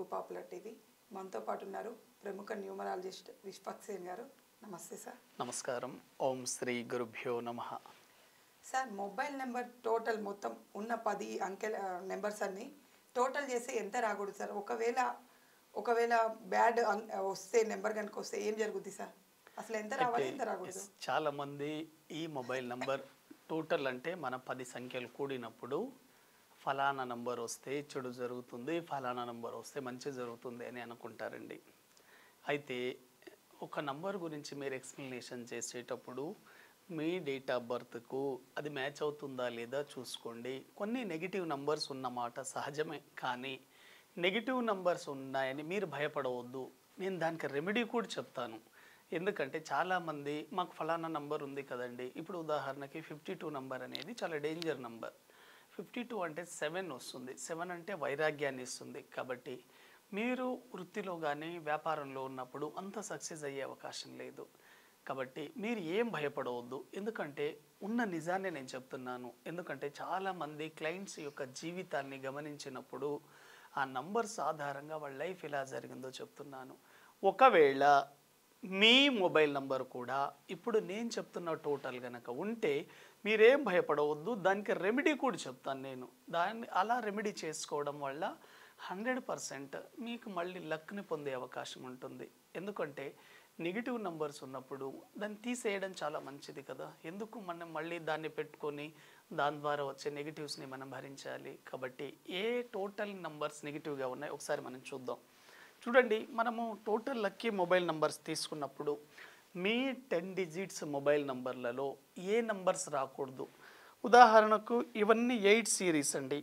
Popular TV. మనతో పాటు ఉన్నారు ప్రముఖ న్యూమరాలజిస్ట్ విశ్వక్ సేన్ గారు. నమస్తే సార్. నమస్కారం. ఓం శ్రీ గురుభ్యో నమః. సార్, మొబైల్ నెంబర్ టోటల్ మొత్తం ఉన్న 10 అంకెల నెంబర్స్ అన్ని టోటల్ చేస్తే ఎంత రాకూడదు సార్? ఒకవేళ బ్యాడ్ వస్తే నెంబర్ కనుక వస్తే ఏం జరుగుతుంది సార్? అసలు ఎంత రావాలి, ఎంత రాకూడదు? చాలా మంది ఈ మొబైల్ నంబర్ టోటల్ అంటే మన 10 సంఖ్యలు కూడినప్పుడు ఫలానా నంబర్ వస్తే చెడు జరుగుతుంది, ఫలానా నంబర్ వస్తే మంచి జరుగుతుంది అని అనుకుంటారండి. అయితే ఒక నంబర్ గురించి మీరు ఎక్స్ప్లెనేషన్ చేసేటప్పుడు మీ డేట్ ఆఫ్ బర్త్కు అది మ్యాచ్ అవుతుందా లేదా చూసుకోండి. కొన్ని నెగిటివ్ నంబర్స్ ఉన్నమాట సహజమే, కానీ నెగిటివ్ నంబర్స్ ఉన్నాయని మీరు భయపడవద్దు. నేను దానికి రెమెడీ కూడా చెప్తాను. ఎందుకంటే చాలామంది మాకు ఫలానా నంబర్ ఉంది కదండి, ఇప్పుడు ఉదాహరణకి 52 నంబర్ అనేది చాలా డేంజర్ నంబర్. 52 అంటే 7 వస్తుంది. 7 అంటే వైరాగ్యాన్ని ఇస్తుంది. కాబట్టి మీరు వృత్తిలో కానీ వ్యాపారంలో ఉన్నప్పుడు అంత సక్సెస్ అయ్యే అవకాశం లేదు. కాబట్టి మీరు ఏం భయపడవద్దు. ఎందుకంటే ఉన్న నిజాన్ని నేను చెప్తున్నాను. ఎందుకంటే చాలామంది క్లయింట్స్ యొక్క జీవితాన్ని గమనించినప్పుడు ఆ నంబర్స్ ఆధారంగా వాళ్ళ లైఫ్ ఎలా జరిగిందో చెప్తున్నాను. ఒకవేళ మీ మొబైల్ నంబర్ కూడా ఇప్పుడు నేను చెప్తున్న టోటల్ కనుక ఉంటే మీరేం భయపడవద్దు. దానికి రెమెడీ కూడా చెప్తాను నేను. దాన్ని అలా రెమెడీ చేసుకోవడం వల్ల 100% మీకు మళ్ళీ లక్ని పొందే అవకాశం ఉంటుంది. ఎందుకంటే నెగిటివ్ నంబర్స్ ఉన్నప్పుడు దాన్ని తీసేయడం చాలా మంచిది కదా. ఎందుకు మనం మళ్ళీ దాన్ని పెట్టుకొని దాని ద్వారా వచ్చే నెగిటివ్స్ని మనం భరించాలి. కాబట్టి ఏ టోటల్ నంబర్స్ నెగిటివ్గా ఉన్నాయి ఒకసారి మనం చూద్దాం. చూడండి, మనము టోటల్ లక్కీ మొబైల్ నంబర్స్ తీసుకున్నప్పుడు మీ 10 డిజిట్స్ మొబైల్ నంబర్లలో ఏ నంబర్స్ రాకూడదు. ఉదాహరణకు ఇవన్నీ 8 సిరీస్ అండి.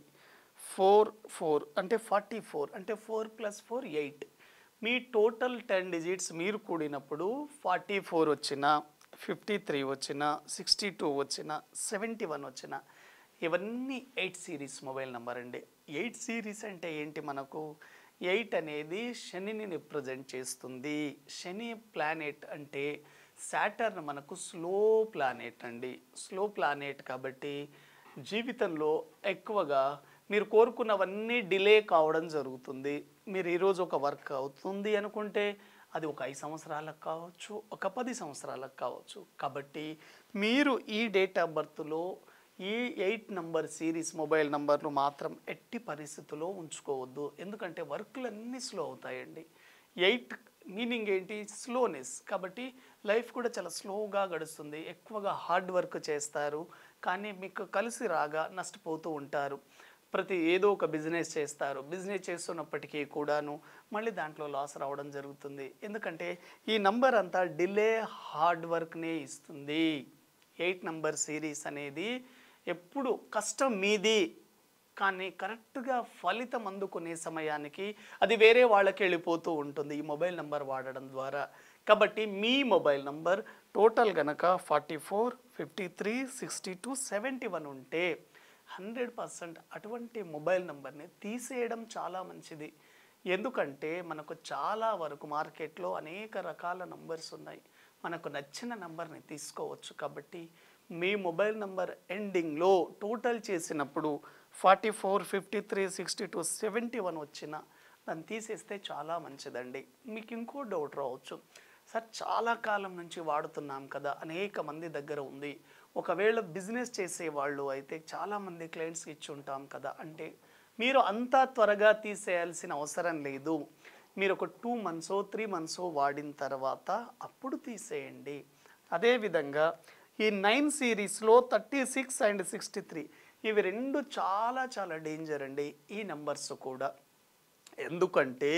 4 అంటే 44 అంటే 4 + 4 8. మీ టోటల్ 10 డిజిట్స్ మీరు కూడినప్పుడు 44 వచ్చినా, 53 వచ్చినా, 62 వచ్చినా, 71 వచ్చినా ఇవన్నీ 8 సిరీస్ మొబైల్ నెంబర్ అండి. 8 సిరీస్ అంటే ఏంటి? మనకు 8 అనేది శనిని రిప్రజెంట్ చేస్తుంది. శని ప్లానెట్ అంటే సాటర్న్ మనకు స్లో ప్లానెట్ అండి. స్లో ప్లానెట్ కాబట్టి జీవితంలో ఎక్కువగా మీరు కోరుకున్నవన్నీ డిలే కావడం జరుగుతుంది. మీరు ఈరోజు ఒక వర్క్ అవుతుంది అనుకుంటే అది ఒక 5 సంవత్సరాలకు కావచ్చు, ఒక 10 సంవత్సరాలకు కావచ్చు. కాబట్టి మీరు ఈ డేట్ ఆఫ్ బర్త్లో ఈ 8 నంబర్ సిరీస్ మొబైల్ నంబర్లు మాత్రం ఎట్టి పరిస్థితుల్లో ఉంచుకోవద్దు. ఎందుకంటే వర్క్లన్నీ స్లో అవుతాయండి. 8 మీనింగ్ ఏంటి? స్లోనెస్. కాబట్టి లైఫ్ కూడా చాలా స్లోగా గడుస్తుంది. ఎక్కువగా హార్డ్ వర్క్ చేస్తారు, కానీ మీకు కలిసి రాగా నష్టపోతూ ఉంటారు. ఏదో ఒక బిజినెస్ చేస్తారు. బిజినెస్ చేస్తున్నప్పటికీ కూడాను మళ్ళీ దాంట్లో లాస్ రావడం జరుగుతుంది. ఎందుకంటే ఈ నంబర్ అంతా డిలే హార్డ్ వర్క్నే ఇస్తుంది. 8 నంబర్ సిరీస్ అనేది ఎప్పుడు కష్టం మీది, కానీ కరెక్ట్గా ఫలితం అందుకునే సమయానికి అది వేరే వాళ్ళకి వెళ్ళిపోతూ ఉంటుంది ఈ మొబైల్ నెంబర్ వాడడం ద్వారా. కాబట్టి మీ మొబైల్ నంబర్ టోటల్ గనక 44, 53, 62, 71 ఉంటే 100% అటువంటి మొబైల్ నెంబర్ని తీసేయడం చాలా మంచిది. ఎందుకంటే మనకు చాలా వరకు మార్కెట్లో అనేక రకాల నంబర్స్ ఉన్నాయి. మనకు నచ్చిన నంబర్ని తీసుకోవచ్చు. కాబట్టి మీ మొబైల్ నంబర్ ఎండింగ్లో టోటల్ చేసినప్పుడు 44, 53, 62, 71 వచ్చిన దాన్ని తీసేస్తే చాలా మంచిదండి. మీకు ఇంకో డౌట్ రావచ్చు, సార్ చాలా కాలం నుంచి వాడుతున్నాం కదా, అనేక మంది దగ్గర ఉంది, ఒకవేళ బిజినెస్ చేసేవాళ్ళు అయితే చాలామంది క్లయింట్స్కి ఇచ్చి ఉంటాం కదా అంటే మీరు అంతా త్వరగా తీసేయాల్సిన అవసరం లేదు. మీరు ఒక 2 months 3 months వాడిన తర్వాత అప్పుడు తీసేయండి. అదేవిధంగా ఈ 9 సిరీస్లో 36 and 63 ఇవి రెండు చాలా చాలా డేంజర్ అండి ఈ నెంబర్స్ కూడా. ఎందుకంటే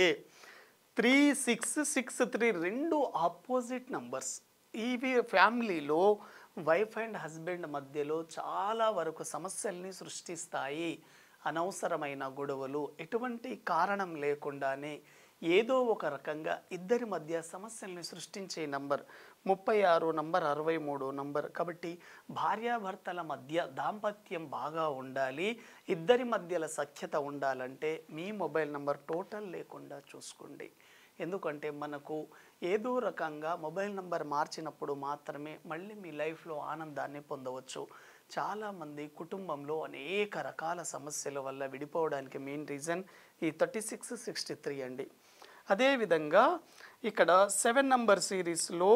3, 6, 6, 3 రెండు ఆపోజిట్ నంబర్స్. ఇవి ఫ్యామిలీలో వైఫ్ అండ్ హస్బెండ్ మధ్యలో చాలా వరకు సమస్యల్ని సృష్టిస్తాయి. అనవసరమైన గొడవలు, ఎటువంటి కారణం లేకుండానే ఏదో ఒక రకంగా ఇద్దరి మధ్య సమస్యల్ని సృష్టించే నంబర్ 36 నంబర్, 63 నంబర్. కాబట్టి భార్యాభర్తల మధ్య దాంపత్యం బాగా ఉండాలి, ఇద్దరి మధ్యల సఖ్యత ఉండాలంటే మీ మొబైల్ నంబర్ టోటల్ లేకుండా చూసుకోండి. ఎందుకంటే మనకు ఏదో రకంగా మొబైల్ నంబర్ మార్చినప్పుడు మాత్రమే మళ్ళీ మీ లైఫ్లో ఆనందాన్ని పొందవచ్చు. చాలామంది కుటుంబంలో అనేక రకాల సమస్యల వల్ల విడిపోవడానికి మెయిన్ రీజన్ ఈ 3663 అండి. అదేవిధంగా ఇక్కడ 7 నంబర్ సిరీస్లో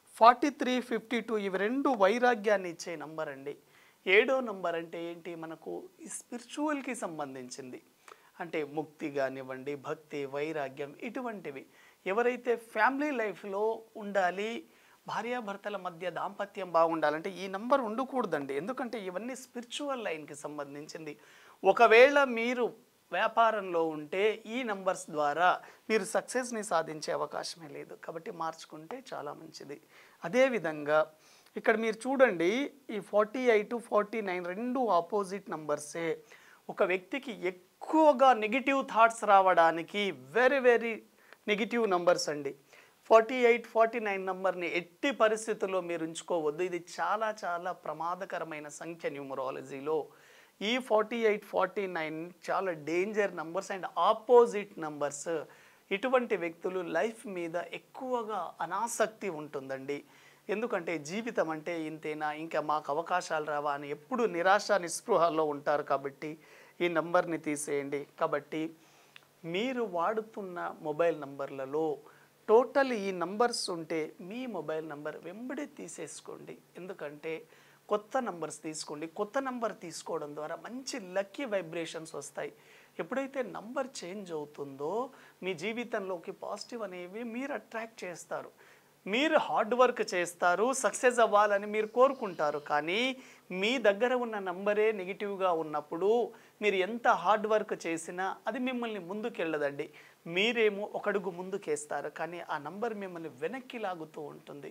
4352 ఇవి రెండు వైరాగ్యాన్ని ఇచ్చే నంబర్ అండి. 7వ నంబర్ అంటే ఏంటి, మనకు ఈ స్పిరిచువల్కి సంబంధించింది. అంటే ముక్తి కానివ్వండి, భక్తి, వైరాగ్యం ఇటువంటివి. ఎవరైతే ఫ్యామిలీ లైఫ్లో ఉండాలి, భార్యాభర్తల మధ్య దాంపత్యం బాగుండాలంటే ఈ నంబర్ ఉండకూడదండి. ఎందుకంటే ఇవన్నీ స్పిరిచువల్ లైన్కి సంబంధించింది. ఒకవేళ మీరు వ్యాపారంలో ఉంటే ఈ నంబర్స్ ద్వారా మీరు సక్సెస్ని సాధించే అవకాశమే లేదు. కాబట్టి మార్చుకుంటే చాలా మంచిది. అదేవిధంగా ఇక్కడ మీరు చూడండి, ఈ 48, 49 రెండు ఆపోజిట్ నంబర్సే. ఒక వ్యక్తికి ఎక్కువగా నెగిటివ్ థాట్స్ రావడానికి వెరీ నెగిటివ్ నంబర్స్ అండి. 48, 49 నంబర్ని ఎట్టి పరిస్థితుల్లో మీరు ఉంచుకోవద్దు. ఇది చాలా ప్రమాదకరమైన సంఖ్య న్యూమరాలజీలో. ఈ 48, 49 చాలా danger numbers and opposite numbers. ఇటువంటి వ్యక్తులు లైఫ్ మీద ఎక్కువగా అనాసక్తి ఉంటుందండి. ఎందుకంటే జీవితం అంటే ఇంతేనా, ఇంకా మాకు అవకాశాలు రావా అని ఎప్పుడు నిరాశ నిస్పృహల్లో ఉంటారు. కాబట్టి ఈ నంబర్ని తీసేయండి. కాబట్టి మీరు వాడుతున్న మొబైల్ నంబర్లలో టోటల్ ఈ నంబర్స్ ఉంటే మీ మొబైల్ నంబర్ వెంబడి తీసేసుకోండి. ఎందుకంటే కొత్త నంబర్స్ తీసుకోండి. కొత్త నంబర్ తీసుకోవడం ద్వారా మంచి లక్కీ వైబ్రేషన్స్ వస్తాయి. ఎప్పుడైతే నంబర్ చేంజ్ అవుతుందో మీ జీవితంలోకి పాజిటివ్ అనేవి మీరు అట్రాక్ట్ చేస్తారు. మీరు హార్డ్ వర్క్ చేస్తారు, సక్సెస్ అవ్వాలని మీరు కోరుకుంటారు. కానీ మీ దగ్గర ఉన్న నంబరే నెగిటివ్గా ఉన్నప్పుడు మీరు ఎంత హార్డ్ వర్క్ చేసినా అది మిమ్మల్ని ముందుకెళ్ళదండి. మీరేమో ఒక అడుగు ముందుకేస్తారు, కానీ ఆ నంబర్ మిమ్మల్ని వెనక్కి లాగుతూ ఉంటుంది.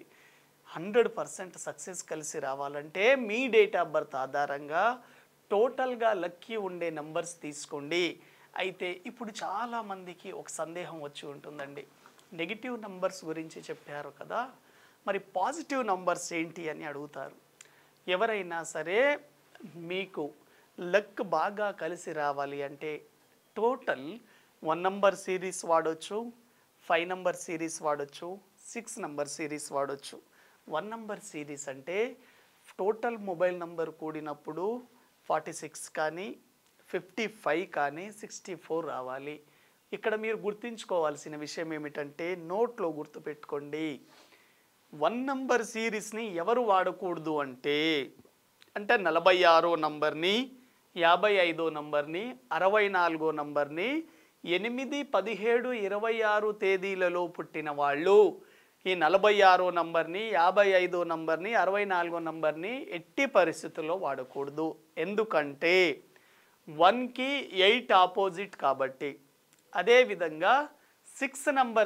100% సక్సెస్ కలిసి రావాలంటే మీ డేట్ ఆఫ్ బర్త్ ఆధారంగా టోటల్గా లక్కీ ఉండే నంబర్స్ తీసుకోండి. అయితే ఇప్పుడు చాలామందికి ఒక సందేహం వచ్చి ఉంటుందండి, నెగిటివ్ నంబర్స్ గురించి చెప్పారు కదా, మరి పాజిటివ్ నంబర్స్ ఏంటి అని అడుగుతారు. ఎవరైనా సరే మీకు లక్ బాగా కలిసి రావాలి అంటే టోటల్ 1 నంబర్ సిరీస్ వాడొచ్చు, 5 నంబర్ సిరీస్ వాడొచ్చు, 6 నంబర్ సిరీస్ వాడొచ్చు. 1 నంబర్ సిరీస్ అంటే టోటల్ మొబైల్ నంబర్ కూడినప్పుడు 46 కానీ 55 కానీ 64 రావాలి. ఇక్కడ మీరు గుర్తుంచుకోవాల్సిన విషయం ఏమిటంటే నోట్లో గుర్తుపెట్టుకోండి, 1 నంబర్ సిరీస్ని ఎవరు వాడకూడదు అంటే 46వ నంబర్ని, 55వ నంబర్ని, 64వ నంబర్ని, 8, 17, 26 తేదీలలో పుట్టిన వాళ్ళు ఈ 46వ నంబర్ని, 55వ నంబర్ని, 64వ నంబర్ని ఎట్టి పరిస్థితుల్లో వాడకూడదు. ఎందుకంటే 1కి 8 ఆపోజిట్ కాబట్టి. అదేవిధంగా 6 నంబర్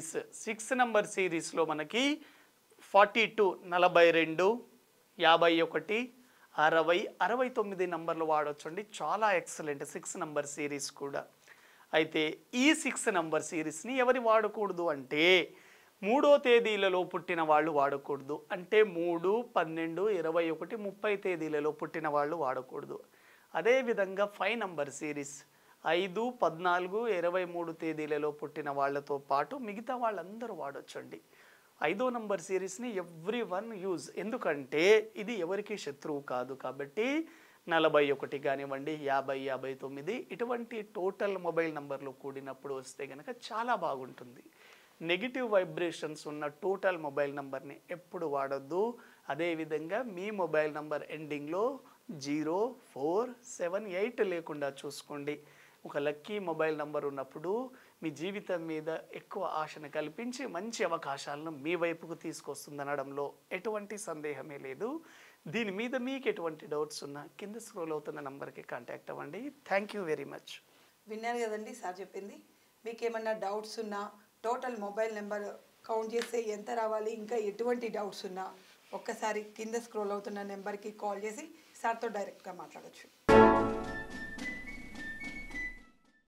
సిరీస్లో మనకి 42, 42, 51, 60, 69 నంబర్లు వాడొచ్చండి. చాలా ఎక్సలెంట్ 6 నంబర్ సిరీస్ కూడా. అయితే ఈ 6 నంబర్ సిరీస్ని ఎవరు వాడకూడదు అంటే 3వ తేదీలలో పుట్టిన వాళ్ళు వాడకూడదు. అంటే 3, 12, 21, 30 తేదీలలో పుట్టిన వాళ్ళు వాడకూడదు. అదేవిధంగా 5 నంబర్ సిరీస్ 5, 14, 23 తేదీలలో పుట్టిన వాళ్ళతో పాటు మిగతా వాళ్ళందరూ వాడొచ్చండి. 5వ నంబర్ సిరీస్ని ఎవ్రీవన్ యూజ్. ఎందుకంటే ఇది ఎవరికి శత్రువు కాదు. కాబట్టి 41 కానివ్వండి, 50, 59 ఇటువంటి టోటల్ మొబైల్ నంబర్లు కూడినప్పుడు వస్తే కనుక చాలా బాగుంటుంది. నెగిటివ్ వైబ్రేషన్స్ ఉన్న టోటల్ మొబైల్ నంబర్ని ఎప్పుడు వాడొద్దు. అదేవిధంగా మీ మొబైల్ నంబర్ ఎండింగ్లో 0, 4, 7, 8 లేకుండా చూసుకోండి. ఒక లక్కీ మొబైల్ నంబర్ ఉన్నప్పుడు మీ జీవితం మీద ఎక్కువ ఆశను కల్పించి మంచి అవకాశాలను మీ వైపుకు తీసుకొస్తుందనడంలో ఎటువంటి సందేహమే లేదు. దీని మీద మీకు ఎటువంటి డౌట్స్ ఉన్నా కింద స్క్రోల్ అవుతున్న నంబర్కి కాంటాక్ట్ అవ్వండి. Thank you very much. విన్నారు కదండి సార్ చెప్పింది. మీకు ఏమన్నా డౌట్స్ ఉన్నా, టోటల్ మొబైల్ నెంబర్ కౌంట్ చేస్తే ఎంత రావాలి, ఇంకా ఎటువంటి డౌట్స్ ఉన్నా ఒక్కసారి కింద స్క్రోల్ అవుతున్న నెంబర్కి కాల్ చేసి సార్తో డైరెక్ట్గా మాట్లాడచ్చు.